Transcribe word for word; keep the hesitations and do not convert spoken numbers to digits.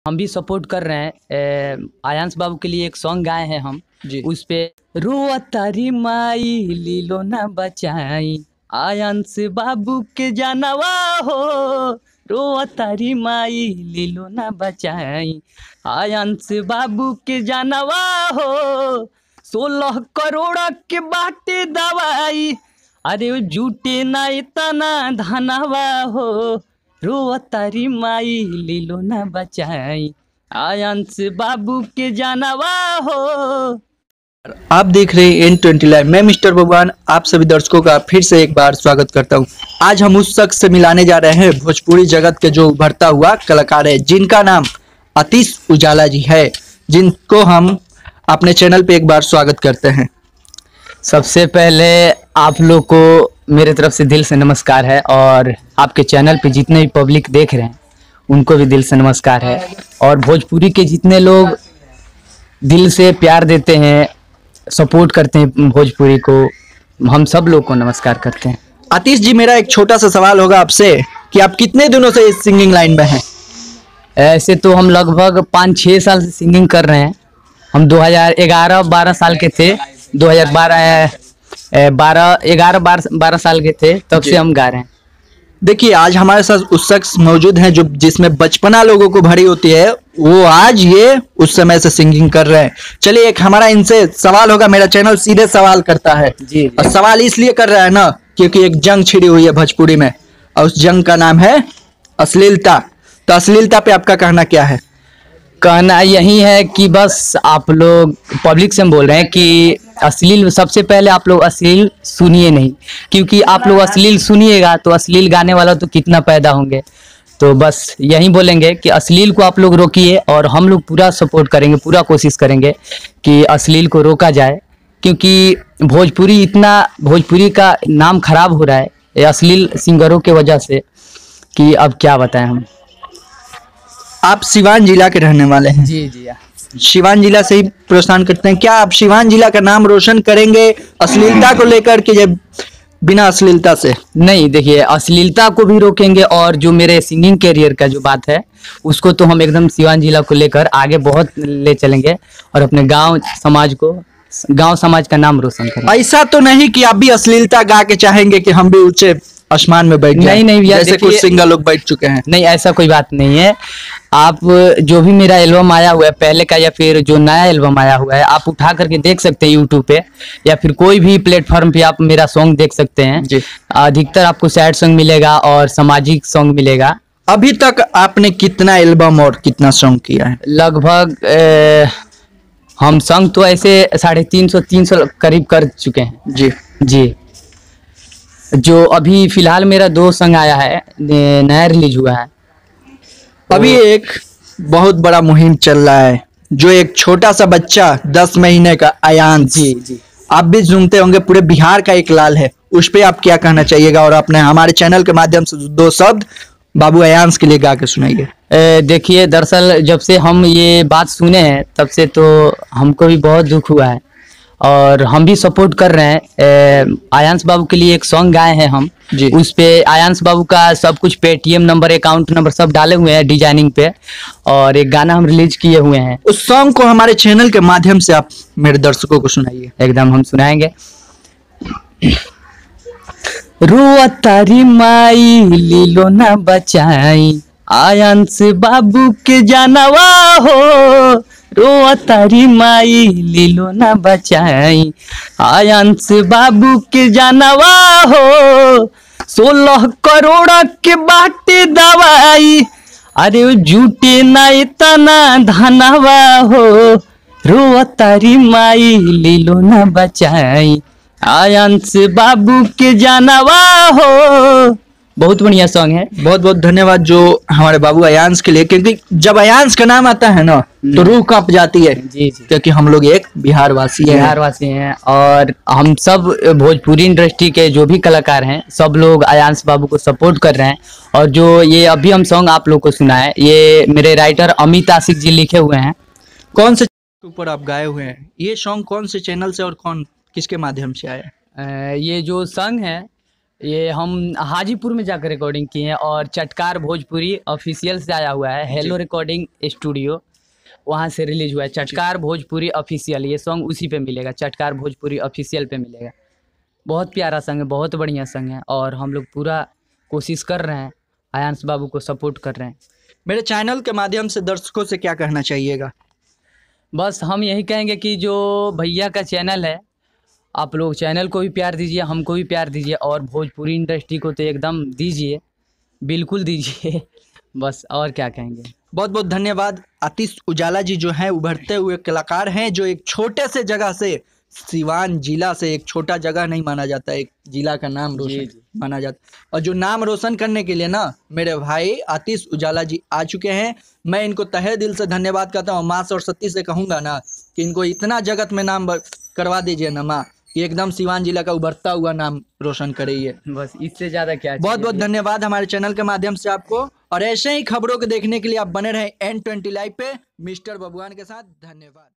हम भी सपोर्ट कर रहे हैं। आयांश बाबू के लिए एक सॉन्ग गाए हैं हम जी। उस पे रुआ तारी माई लीलो ना बचाई, आयांश बाबू के जानवा हो रुआ तारी माई लीलो ना बचाई, आयांश बाबू के जानवा हो सोलह करोड़ के बाटे दवाई, अरे जूटे ना इतना धनवा हो रुआ तारी माई लीलो ना बचाई, आयांश बाबू के जानवा हो। आप देख रहे हैं एन ट्वेंटी लाइव। मैं मिस्टर भगवान आप सभी दर्शकों का फिर से एक बार स्वागत करता हूं। आज हम उस शख्स से मिलाने जा रहे हैं भोजपुरी जगत के जो उभरता हुआ कलाकार है, जिनका नाम आतिश उजाला जी है, जिनको हम अपने चैनल पे एक बार स्वागत करते हैं। सबसे पहले आप लोग को मेरे तरफ से दिल से नमस्कार है, और आपके चैनल पे जितने भी पब्लिक देख रहे हैं उनको भी दिल से नमस्कार है, और भोजपुरी के जितने लोग दिल से प्यार देते हैं, सपोर्ट करते हैं भोजपुरी को, हम सब लोग को नमस्कार करते हैं। आतिश जी, मेरा एक छोटा सा सवाल होगा आपसे कि आप कितने दिनों से इस सिंगिंग लाइन में हैं? ऐसे तो हम लगभग पाँच छः साल से सिंगिंग कर रहे हैं। हम दो हज़ार ग्यारह बारह साल के थे, दो हज़ार बारह बारह ग्यारह बारह बारह साल के थे, तब से हम गा रहे हैं। देखिए, आज हमारे साथ उस शख्स मौजूद हैं जो जिसमें बचपना लोगों को भरी होती है, वो आज ये उस समय से सिंगिंग कर रहे हैं। चलिए, एक हमारा इनसे सवाल होगा। मेरा चैनल सीधे सवाल करता है जी, और सवाल इसलिए कर रहा है ना क्योंकि एक जंग छिड़ी हुई है भोजपुरी में, और उस जंग का नाम है अश्लीलता। तो अश्लीलता पे आपका कहना क्या है? कहना यही है कि बस आप लोग पब्लिक से हम बोल रहे हैं कि अश्लील, सबसे पहले आप लोग अश्लील सुनिए नहीं, क्योंकि आप लोग अश्लील सुनिएगा तो अश्लील गाने वाला तो कितना पैदा होंगे। तो बस यही बोलेंगे कि अश्लील को आप लोग रोकिए, और हम लोग पूरा सपोर्ट करेंगे, पूरा कोशिश करेंगे कि अश्लील को रोका जाए, क्योंकि भोजपुरी इतना भोजपुरी का नाम खराब हो रहा है ये अश्लील सिंगरों के वजह से कि अब क्या बताएं हम। आप सिवान जिला के रहने वाले हैं? जी जी सिवान जिला से ही प्रस्थान करते हैं। क्या आप सिवान जिला का नाम रोशन करेंगे अश्लीलता को लेकर के, जब बिना अश्लीलता से? नहीं, देखिए, अश्लीलता को भी रोकेंगे, और जो मेरे सिंगिंग कैरियर का जो बात है उसको तो हम एकदम सिवान जिला को लेकर आगे बहुत ले चलेंगे, और अपने गांव समाज को गांव समाज का नाम रोशन करेंगे। ऐसा तो नहीं कि आप भी अश्लीलता गा के चाहेंगे कि हम भी ऊंचे आसमान में बैठ जाएं? नहीं नहीं भैया, जैसे कुछ सिंगर लोग बैठ चुके हैं। नहीं, ऐसा कोई बात नहीं है। आप जो भी मेरा एल्बम आया हुआ है पहले का, या फिर जो नया एल्बम आया हुआ है, आप उठा करके देख सकते हैं यूट्यूब पे, या फिर कोई भी प्लेटफॉर्म पे आप मेरा सॉन्ग देख सकते हैं जी। अधिकतर आपको सैड सॉन्ग मिलेगा और सामाजिक सॉन्ग मिलेगा। अभी तक आपने कितना एल्बम और कितना सॉन्ग किया है? लगभग ए, हम सॉन्ग तो ऐसे साढ़े तीन सौ तीन सौ करीब कर चुके हैं। जी जी। जो अभी फिलहाल मेरा दो सॉन्ग आया है, नया रिलीज हुआ है। अभी एक बहुत बड़ा मुहिम चल रहा है, जो एक छोटा सा बच्चा दस महीने का आयांश, जी जी, आप भी सुनते होंगे, पूरे बिहार का एक लाल है, उस पे आप क्या कहना चाहिएगा? और अपने हमारे चैनल के माध्यम से दो शब्द बाबू आयांश के लिए गा के सुनाइए। देखिए, दरअसल जब से हम ये बात सुने हैं तब से तो हमको भी बहुत दुख हुआ है, और हम भी सपोर्ट कर रहे हैं। आयांश बाबू के लिए एक सॉन्ग गाए हैं हम जी। उस पे आयांश बाबू का सब कुछ पेटीएम नंबर, अकाउंट नंबर सब डाले हुए हैं डिजाइनिंग पे, और एक गाना हम रिलीज किए हुए हैं। उस सॉन्ग को हमारे चैनल के माध्यम से आप मेरे दर्शकों को सुनाइए। एकदम हम सुनाएंगे। रुआ तारी माई लीलो ना बचाई, आयांश बाबू के जानवा हो रुआ तारी माई लीलो ना बचाई, आयांश बाबू के जानवा हो सोलह करोड़ के बाटे दवाई, अरे जूटे ना इतना धनवा हो रुआ तारी माई लीलो ना बचाई, आयांश बाबू के जानवा हो। बहुत बढ़िया सॉन्ग है। बहुत बहुत धन्यवाद जो हमारे बाबू आयांश के लिए, क्योंकि जब आयांश का नाम आता है ना तो रूह कांप जाती है। जी जी, क्योंकि हम लोग एक बिहार वासी हैं। बिहार वासी हैं, और हम सब भोजपुरी इंडस्ट्री के जो भी कलाकार हैं सब लोग आयांश बाबू को सपोर्ट कर रहे हैं। और जो ये अभी हम सॉन्ग आप लोग को सुना है, ये मेरे राइटर अमित आशिक जी लिखे हुए हैं। कौन से ऊपर आप गाए हुए हैं? ये सॉन्ग कौन से चैनल से और कौन किसके माध्यम से आया? ये जो सॉन्ग है ये हम हाजीपुर में जाकर रिकॉर्डिंग किए हैं और चटकार भोजपुरी ऑफिशियल से आया हुआ है, हेलो रिकॉर्डिंग स्टूडियो, वहाँ से रिलीज हुआ है चटकार भोजपुरी ऑफिशियल। ये सॉन्ग उसी पे मिलेगा, चटकार भोजपुरी ऑफिशियल पे मिलेगा। बहुत प्यारा सॉन्ग है, बहुत बढ़िया सॉन्ग है और हम लोग पूरा कोशिश कर रहे हैं, आयांश बाबू को सपोर्ट कर रहे हैं। मेरे चैनल के माध्यम से दर्शकों से क्या कहना चाहिएगा? बस हम यही कहेंगे कि जो भैया का चैनल है, आप लोग चैनल को भी प्यार दीजिए, हमको भी प्यार दीजिए और भोजपुरी इंडस्ट्री को तो एकदम दीजिए, बिल्कुल दीजिए। बस और क्या कहेंगे। बहुत बहुत धन्यवाद। आतिश उजाला जी जो हैं उभरते हुए कलाकार हैं, जो एक छोटे से जगह से, सिवान जिला से, एक छोटा जगह नहीं माना जाता, एक जिला का नाम रोशन जी, जी। माना जाता। और जो नाम रोशन करने के लिए ना मेरे भाई आतिश उजाला जी आ चुके हैं। मैं इनको तहे दिल से धन्यवाद करता हूँ। माँ सरस्वती से कहूँगा ना कि इनको इतना जगत में नाम ब- करवा दीजिए ना माँ, कि एकदम सिवान जिला का उभरता हुआ नाम रोशन करिए। बस इससे ज़्यादा क्या बहुत बहुत चाहिए। धन्यवाद हमारे चैनल के माध्यम से आपको, और ऐसे ही खबरों को देखने के लिए आप बने रहें एन ट्वेंटी लाइव पे मिस्टर बबुआन के साथ। धन्यवाद।